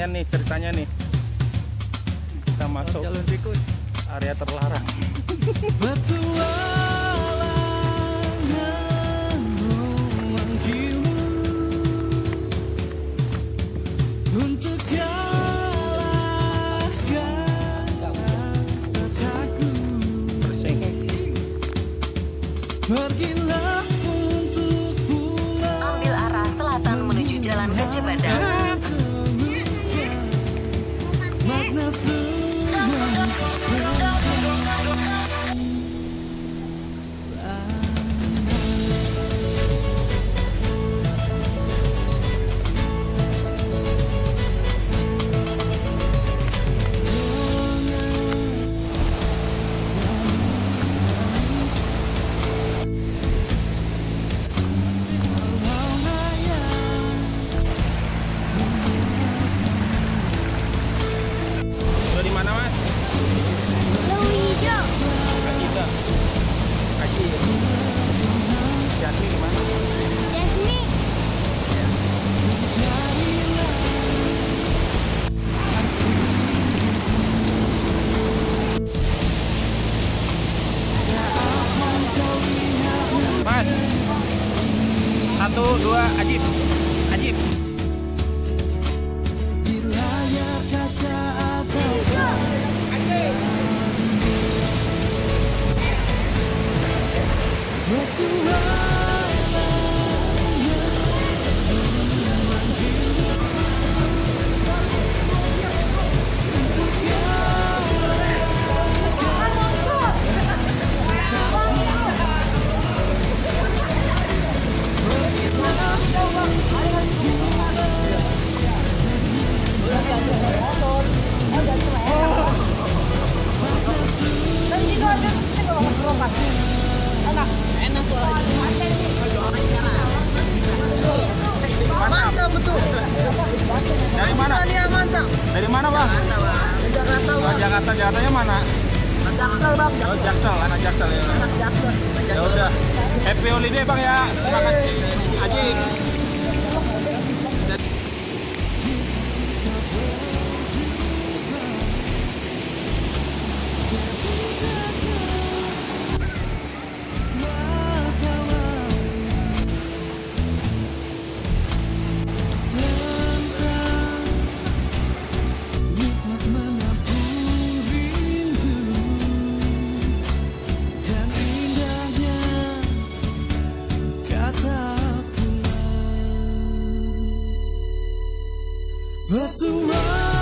lumayan nih ceritanya nih. Kita masuk jalur tikus, area terlarang. Untuk galakkan setaku. Pergilah untuk pulang. Ambil arah selatan menuju Jalan Gajah Badang. Makna Di mana Mas? Lewung hijau. Kaji tuh. Kaji. Jasmine di mana? Jasmine. Mas. 1, 2, Ajib. Ajib. di layar kaca atau mantap betul. Dari mana? Mantap. Dari mana Bang? Jakarta, Oh, Jakarta. Jakartanya mana? Jaksel bang. Oh, Jaksel, anak Jaksel ya. Jaksel. Ya udah. Happy holiday Bang ya. Semangat Ajib. nikmat menabung rindu dan indahnya kata pulang. Bertuah